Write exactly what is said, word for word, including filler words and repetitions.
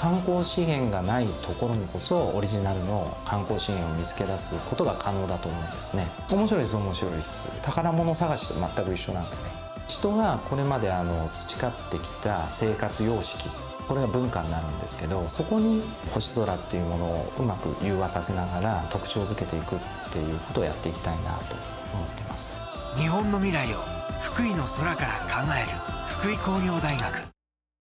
観光資源がないところにこそオリジナルの観光資源を見つけ出すことが可能だと思うんですね。面白いです、面白いです。宝物探しと全く一緒なんでね。人がこれまであの培ってきた生活様式、これが文化になるんですけど、そこに星空っていうものをうまく融和させながら特徴づけていくっていうことをやっていきたいなと思ってます。 日本の未来を福井の空から考える福井工業大学。